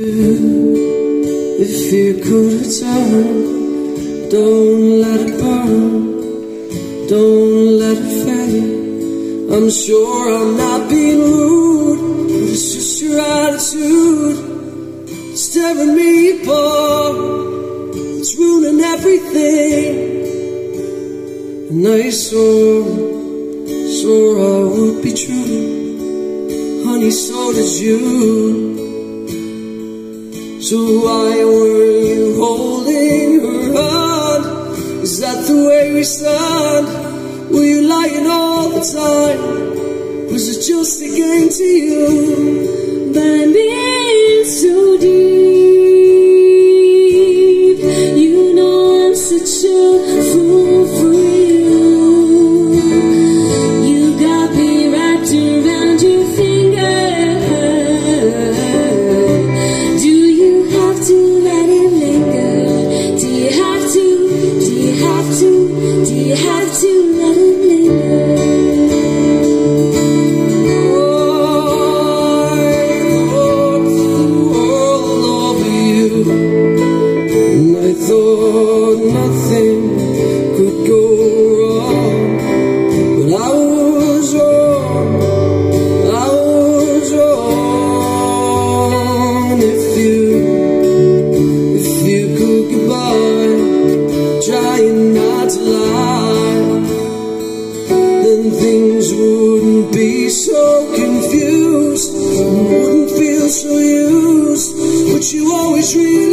If you could return, don't let it burn, don't let it fade. I'm sure I'm not being rude, but it's just your attitude it's tearing me apart, it's ruining everything. And I swore I would be true, honey, so did you. So why were you holding her hand? Is that the way we stand? Were you lying all the time? Was it just a game to you? But I'm in so deep, you know I'm such a fool for you. You got me wrapped around your finger. Do you have to let it linger? Do you have to? Do you have to? Do you have to let it linger? I thought nothing could go wrong, but I was wrong, I was wrong. If you could get by, trying not to lie, then things wouldn't be so confused, and wouldn't feel so used, but you always really